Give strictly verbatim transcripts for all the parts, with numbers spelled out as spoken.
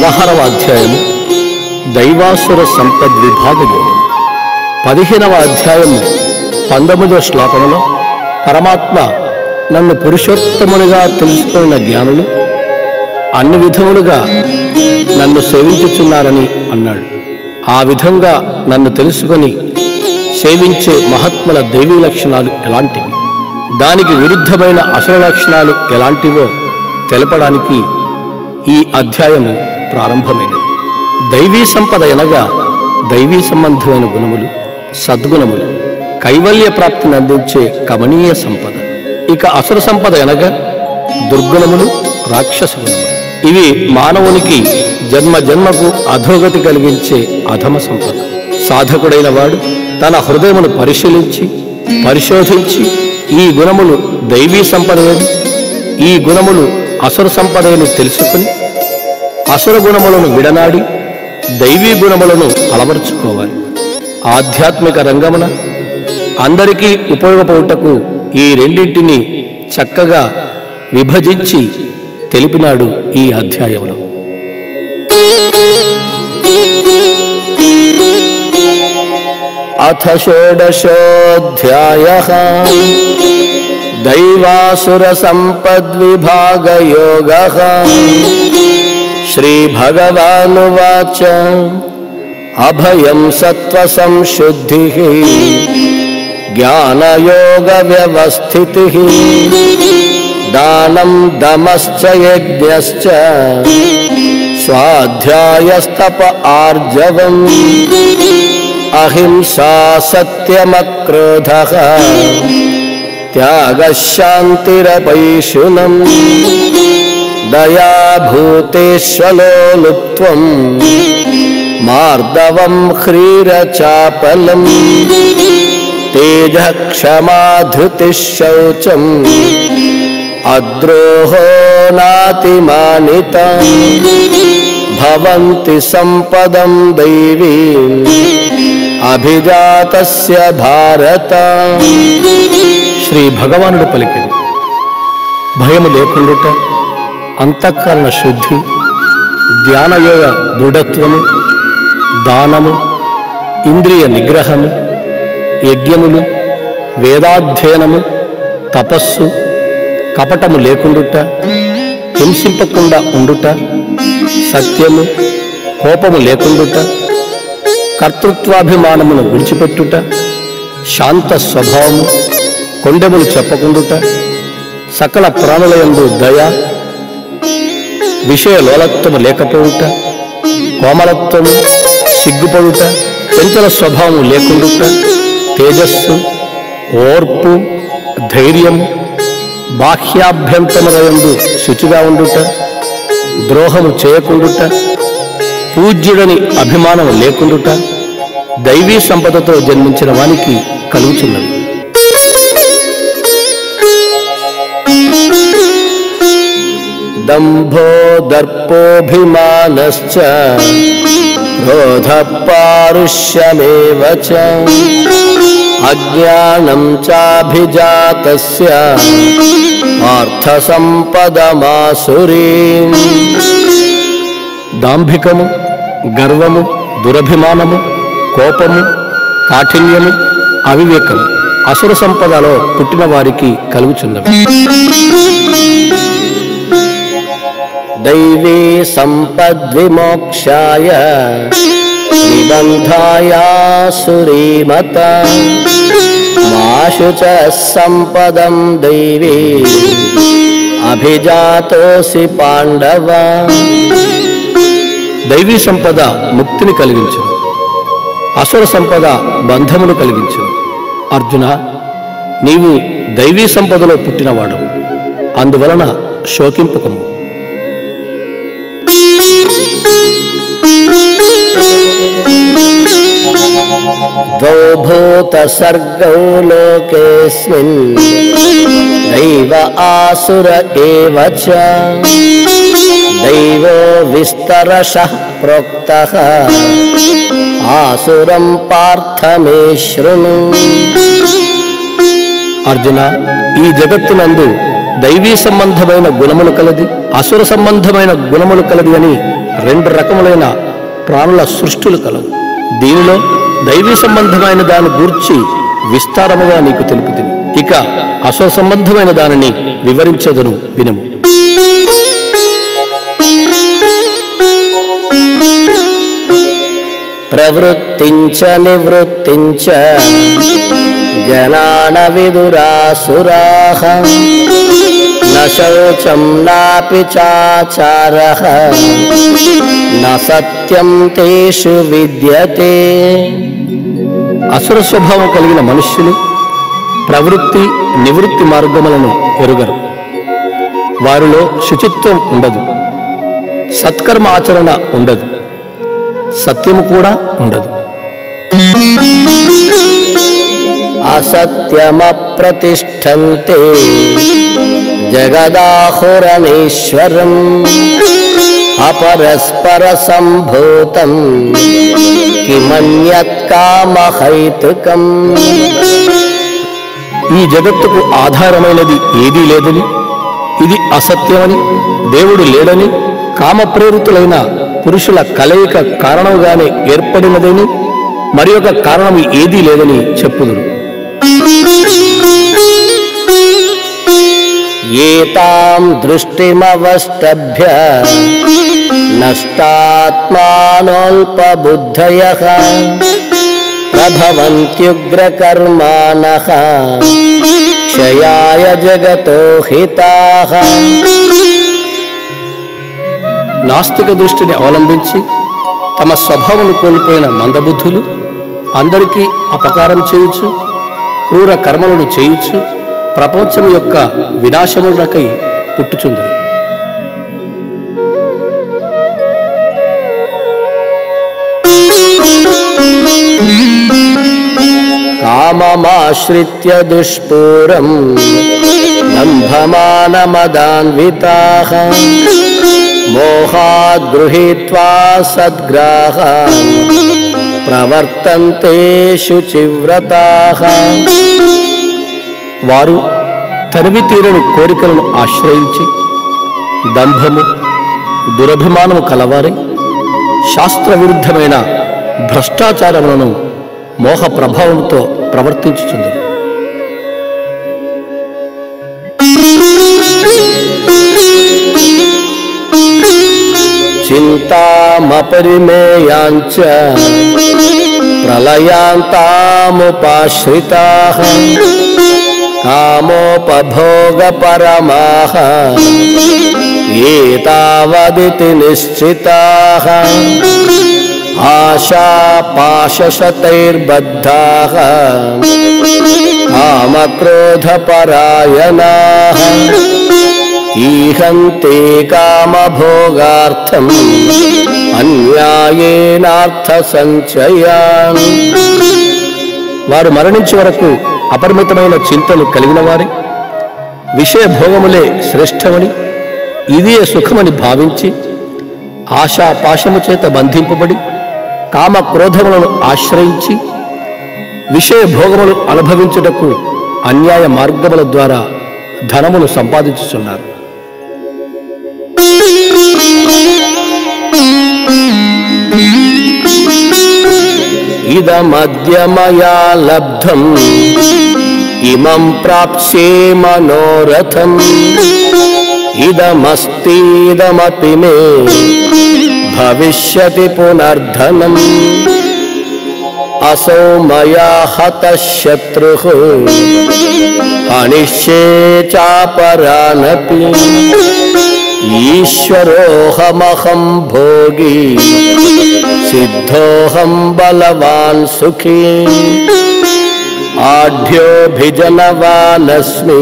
పదహారవ అధ్యాయము దైవాసుర సంపద్విభాగ యోగం. పదిహేనవ అధ్యాయము పంతొమ్మిదవ శ్లోకంలో పరమాత్మ నన్ను పురుషోత్తమునిగా తెలుసుకున్న జ్ఞానులు అన్ని విధములుగా నన్ను సేవించుచున్నారని అన్నాడు. ఆ విధంగా నన్ను తెలుసుకొని సేవించే మహాత్ముల దైవీ లక్షణాలు ఎలాంటివి, దానికి విరుద్ధమైన అసుర లక్షణాలు ఎలాంటివో తెలపడానికి ఈ అధ్యాయము ప్రారంభమైనది. దైవీ సంపద అనగా దైవీ సంబంధమైన గుణములు, సద్గుణములు, కైవల్య ప్రాప్తిని అందించే కమనీయ సంపద. ఇక అసుర సంపద అనగా దుర్గుణములు, రాక్షస గుణములు. ఇవి మానవునికి జన్మ జన్మకు అధోగతి కలిగించే అధమ సంపద. సాధకుడైన వాడు తన హృదయమును పరిశీలించి పరిశోధించి ఈ గుణములు దైవీ సంపదయని, ఈ గుణములు అసుర సంపదయని తెలుసుకుని అసుర గుణములను విడనాడి దైవీ గుణములను అలవర్చుకోవాలి. ఆధ్యాత్మిక రంగమున అందరికీ ఉపయోగపడుటకు ఈ రెండింటిని చక్కగా విభజించి తెలిపినాడు ఈ అధ్యాయంలో. అథ షోడశోऽధ్యాయః దైవాసుర సంపద్విభాగ యోగః. శ్రీభగవానువాచ అభయం సత్వ సంశుద్ధిః జ్ఞానయోగ వ్యవస్థితిః దానం దమశ్చ యజ్ఞశ్చ స్వాధ్యాయస్తప ఆర్జవం అహింసా సత్యమక్రోధః త్యాగః శాంతిరపైశునం దయా భూతేష్వలోలుప్త్వం మార్దవం హ్రీరచాపలం తేజః క్షమా ధృతిః శౌచం అద్రోహో నాతిమానితా భవంతి సంపదం దైవీం అభిజాతస్య భారత. శ్రీ భగవానుడు పలికింది, భయము లేకుండుట, అంతఃకరణ శుద్ధి, ధ్యానయోగ దృఢత్వము, దానము, ఇంద్రియ నిగ్రహము, యజ్ఞములు, వేదాధ్యయనము, తపస్సు, కపటము లేకుండుట, హింసింపకుండా ఉండుట, సత్యము, కోపము లేకుండుట, కర్తృత్వాభిమానమును విడిచిపెట్టుట, శాంత స్వభావము, కొండెములు చెప్పకుండుట, సకల ప్రాణులయందు దయ, విషయ లోలత్వము లేకపోవుట, కోమలత్వము, సిగ్గుపడుట, చంచల స్వభావము లేకుండుట, తేజస్సు, ఓర్పు, ధైర్యము, బాహ్యాభ్యంతరములందు శుచిగా ఉండుట, ద్రోహము చేయకుండుట, పూజ్యుడని అభిమానం లేకుండుట దైవీ సంపదతో జన్మించిన వానికి కలుగుచున్నది. దంభో దర్పోభిమానశ్చ క్రోధః పారుష్యమేవ చ అజ్ఞానం చాభిజాతస్య పార్థ సంపదమాసురీం. దాంభికము, గర్వము, దురభిమానము, కోపము, కాఠిన్యము, అవివేకము అసుర సంపదలో పుట్టిన వారికి కలుగుచున్నవి. దైవీ సంపద్విమోక్షాయ నిబంధాయాసురీమత మాశుచ సంపదం దైవీ అభిజాతోసి పాండవ. దైవీ సంపద ముక్తిని కలిగించును, అసుర సంపద బంధమును కలిగించును. అర్జున, నీవు దైవీ సంపదలో పుట్టినవాడు, అందువలన శోకింపకము. ద్వౌ భూత సర్గౌ లోకేస్మిన్ దైవ ఆసుర ఏవ చ దైవో విస్తరశః ప్రోక్తః ఆసురం పార్థ మే శృణు. అర్జున, ఈ జగత్తునందు దైవీ సంబంధమైన గుణములు కలది, అసుర సంబంధమైన గుణములు కలది అని రెండు రకములైన ప్రాణుల సృష్టులు కలవు. దీనిలో దైవీ సంబంధమైన దాని గూర్చి విస్తారముగా నీకు తెలుపుతుంది. ఇక అశ్వ సంబంధమైన దానిని వివరించదును వినుము. ప్రవృత్తించ నివృత్తించ జనాన విదురాసురాః న శౌచం నాపి చాచారః న సత్యం తేషు విద్యతే. అసుర స్వభావం కలిగిన మనుష్యులు ప్రవృత్తి నివృత్తి మార్గములను ఎరుగరు. వారిలో శుచిత్వం ఉండదు, సత్కర్మ ఆచరణ ఉండదు, సత్యము కూడా ఉండదు. అసత్యమప్రతిష్ఠంతే జగదాహురనేశ్వరం అపరస్పర సంభూతం కిమన్యత్ కామహైతుకం. ఈ జగత్తుకు ఆధారమైనది ఏదీ లేదని, ఇది అసత్యమని, దేవుడు లేడని, కామప్రేరితులైన పురుషుల కలయిక కారణముగానే ఏర్పడినదని, మరి ఒక కారణము ఏదీ లేదని చెప్పుదురు. ఏతాం దృష్టిమవష్టభ్య నష్టాత్మానోల్పబుద్ధయః ప్రభవంత్యుగ్రకర్మాణః క్షయాయ జగతో హితాః. నాస్తిక దృష్టిని అవలంబించి తమ స్వభావము కోల్పోయిన మందబుద్ధులు అందరికీ అపకారం చేయుచు, క్రూర కర్మలను చేయుచు, ప్రపంచం యొక్క వినాశములకై పుట్టుచుందరు. కామమాశ్రిత్య దుష్పూరం దంభమానమదాన్వితాః మోహాద్ గృహీత్వా సద్గ్రాహాన్ ప్రవర్తంతే శుచివ్రతాః. వారు తనివి తీరని కోరికలను ఆశ్రయించి దంభము దురభిమానము కలవారై శాస్త్ర విరుద్ధమైన భ్రష్టాచారములను మోహ ప్రభావంతో ప్రవర్తించుచుంది. చింతామపరిమేయాంచ ప్రళయాంతాముపాశ్రితాః కామోపభోగపరమాః ఏతావదితి నిశ్చితాః ఆశాపాశశతైర్బద్ధాః కామక్రోధపరాయణాః ఈహంతే కామభోగార్థం అన్యాయేనార్థ సంచయాన్. వారు మరణించే వరకు అపరిమితమైన చింతలు కలిగిన వారి విషయ భోగములే శ్రేష్టమని, ఇదే సుఖమని భావించి ఆశాపాశము చేత బంధింపబడి కామ క్రోధములను ఆశ్రయించి విషయ భోగములు అనుభవించుటకు అన్యాయ మార్గముల ద్వారా ధనమును సంపాదించుచున్నారు. ఇదమద్య మయా లబ్ధం ఇమం ప్రాప్స్యే మనోరథం ఇదమస్తిదమపి మే భవిష్యతి పునర్ధనం. అసౌ మయా హతః శత్రుః హనిష్యే చాపరానపి ఈశ్వరోహమహం భోగి సిద్ధోహం బలవాన్ సుఖీ ఆఢ్యోభిజనవానస్మి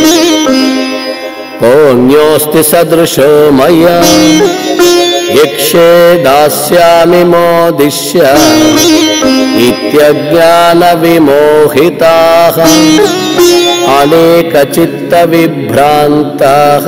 కోన్యోస్తి సదృశో మయా యక్షే దాస్యామి మోదిష్య ఇత్యజ్ఞాన విమోహితాః అనేక చిత్త విభ్రాంతాః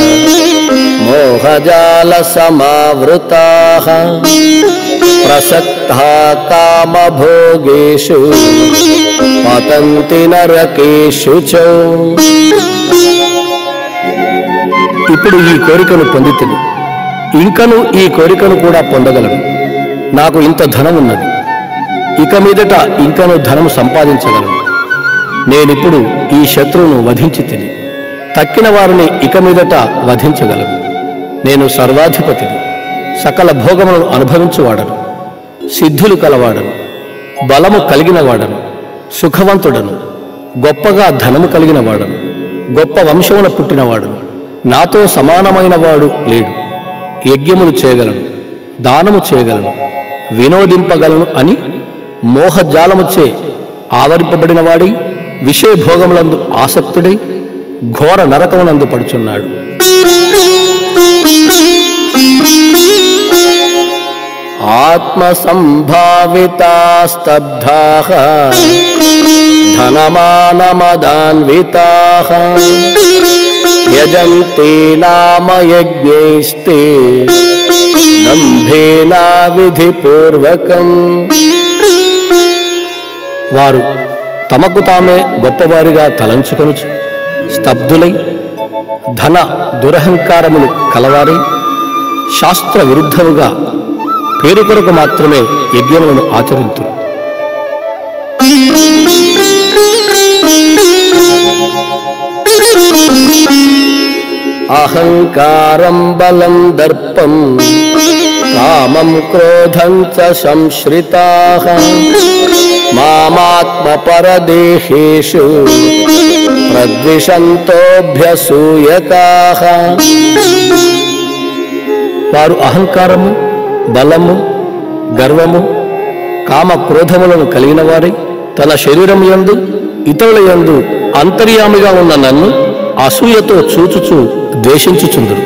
మోహజాల సమావృతాః ప్రసక్తాః కామభోగేషు పతంతి నరకేషు చ. ఇప్పుడు ఈ కోరికను పొందితిని, ఇంకను ఈ కోరికను కూడా పొందగలను. నాకు ఇంత ధనం ఉన్నది, ఇక మీదట ఇంకను ధనము సంపాదించగలను. నేనిప్పుడు ఈ శత్రువును వధించి తిని తక్కిన వారిని ఇక మీదట వధించగలను. నేను సర్వాధిపతిని, సకల భోగములను అనుభవించువాడను, సిద్ధులు కలవాడను, బలము కలిగిన వాడను, సుఖవంతుడను, గొప్పగా ధనము కలిగిన వాడను, గొప్ప వంశమున పుట్టినవాడను. నాతో సమానమైన వాడు లేడు. యజ్ఞములు చేయగలను, దానము చేయగలను, వినోదింపగలను అని మోహజాలముచే ఆవరింపబడిన వాడై విషయభోగములందు ఆసక్తుడై ఘోర నరకమునందు పడుచున్నాడు. ఆత్మసంభావితాస్తబ్ధాః ధనమానమదాన్వితాః యజంతే నామ యజ్ఞైస్తే దంభేనా విధిపూర్వకం. వారు తమకు తామే గొప్పవారిగా తలంచుకొనుచు స్తబ్దులై ధన దురహంకారములు కలవారై శాస్త్ర విరుద్ధముగా పేరు కొరకు మాత్రమే యజ్ఞములను ఆచరింతురు. అహంకారం బలం దర్పం కామం క్రోధం చ సంశ్రితాః మామాత్మపరదేహేషు ప్రద్విషంతోభ్యసూయకాః. వారు అహంకారము, బలము, గర్వము, కామ క్రోధములను కలిగిన వారై తన శరీరం యందు ఇతరుల యందు అంతర్యామిగా ఉన్న నన్ను అసూయతో చూచుచూ ద్వేషించుచుందురు.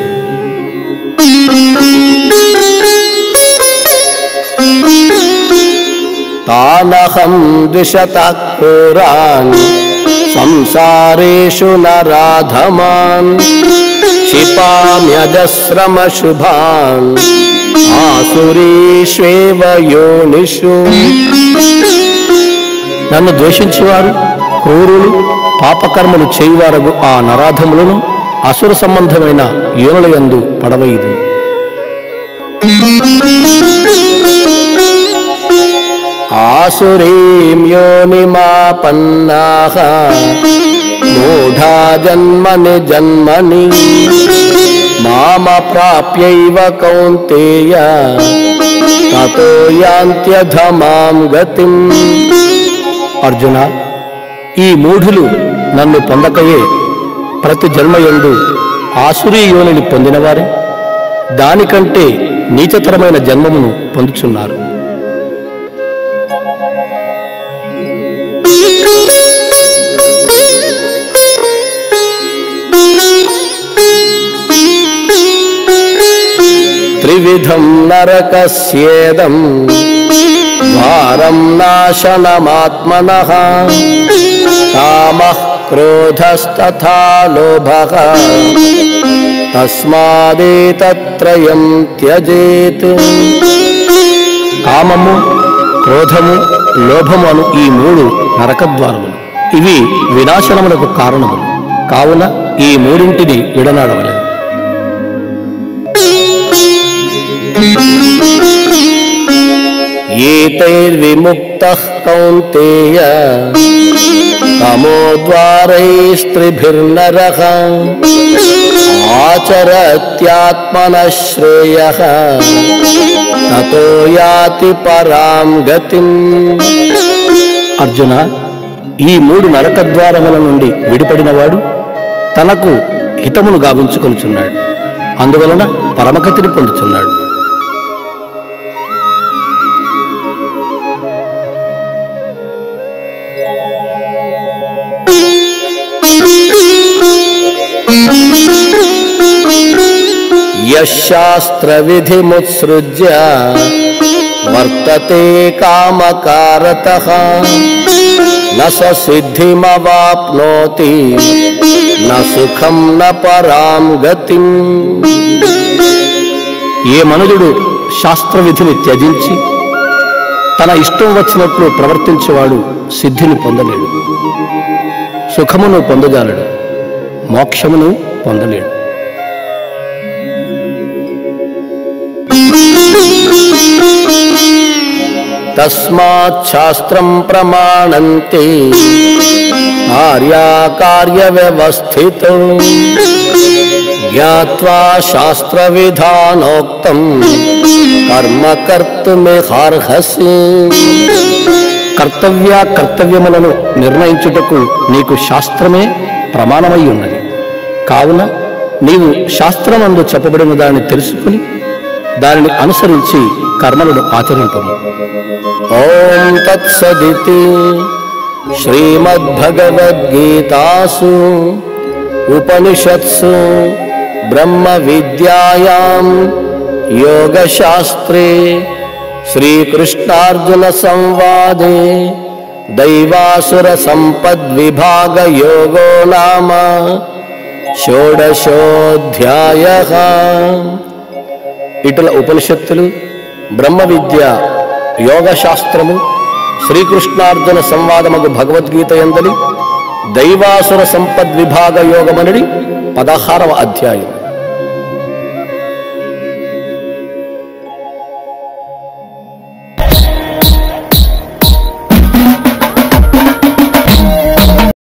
తానహం ద్విషతః క్రూరాన్ సంసారేషు నరాధమాన్ క్షిపామ్యజస్రమశుభాన్ ఆసురీష్వేవ యోనిషు. నన్ను ద్వేషించేవారు క్రూరులు, పాపకర్మలు చేయువారగు ఆ నరాధములను అసుర సంబంధమైన యోనుల యందు పడవైదు. ఆసురీం యోనిమాపన్నాః మూఢా జన్మని జన్మని మామప్రాప్యైవ కౌంతేయ తతో యాంత్యధమాం గతిం. అర్జున, ఈ మూఢులు నన్ను పొందకయే ప్రతి జన్మయందు ఆసురీ యోనిని పొందినవారే దానికంటే నీచతరమైన జన్మమును పొందుచున్నారు. త్రివిధం నరకస్యేదం ద్వారం నాశనమాత్మనః కామః క్రోధస్తథా లోభః తస్మాదేతత్రయం త్యజేత్. కామము, క్రోధము, లోభము అను ఈ మూడు నరకద్వారములు. ఇవి వినాశనములకు కారణములు. కావున ఈ మూడింటిని విడనాడవలెను. ఏతైర్విముక్తః కౌంతేయ తమోద్వారైస్త్రిభిర్నరః ఆచరత్యాత్మనః శ్రేయః తతో యాతి పరాం గతిం. అర్జున, ఈ మూడు నరకద్వారముల నుండి విడిపడినవాడు తనకు హితమును గావించుకొనుచున్నాడు. అందువలన పరమగతిని పొందుతున్నాడు. యశాస్త్ర విధిముత్సృజ్య వర్తతే కామకారతః న స సిద్ధిమవాప్నోతి న సుఖం న పరాం గతిం. ఏ మనుజుడు శాస్త్ర విధిని త్యజించి తన ఇష్టం వచ్చినట్లు ప్రవర్తించేవాడు సిద్ధిని పొందలేడు, సుఖమును పొందజాలడు, మోక్షమును పొందలేడు. తస్మాత్ శాస్త్రం ప్రమాణంతే ఆర్యా కార్య వ్యవస్థితం జ్ఞాత్వా శాస్త్ర విధానోక్తం కర్మ కర్తుమిహార్హసి. కర్తవ్య కర్తవ్యములను నిర్ణయించుటకు నీకు శాస్త్రమే ప్రమాణమై ఉన్నది. కావున నీవు శాస్త్రమందు చెప్పబడిన దాన్ని తెలుసుకుని దానిని అనుసరించి కర్మలను ఆచరింపము. ఓం తత్సదితి శ్రీమద్భగవద్గీతాసు ఉపనిషత్సు బ్రహ్మ విద్యాయాం యోగశాస్త్రే శ్రీకృష్ణార్జున సంవాదే దైవాసుర సంపద్విభాగ యోగో నామ షోడశోధ్యాయః. ఇటుల ఉపనిషత్తులు, బ్రహ్మ విద్య, యోగశాస్త్రము, శ్రీకృష్ణార్జున సంవాదముగు భగవద్గీత యందలి దైవాసుర సంపద్విభాగ యోగమనడి పదహారవ అధ్యాయం.